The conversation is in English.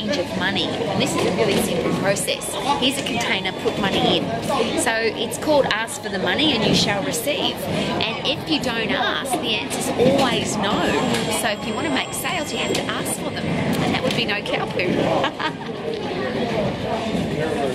exchange of money. And this is a really simple process. Here's a container, put money in. So it's called ask for the money and you shall receive. And if you don't ask, the answer's always no. So if you want to make sales, you have to ask for them. And that would be no cow poo.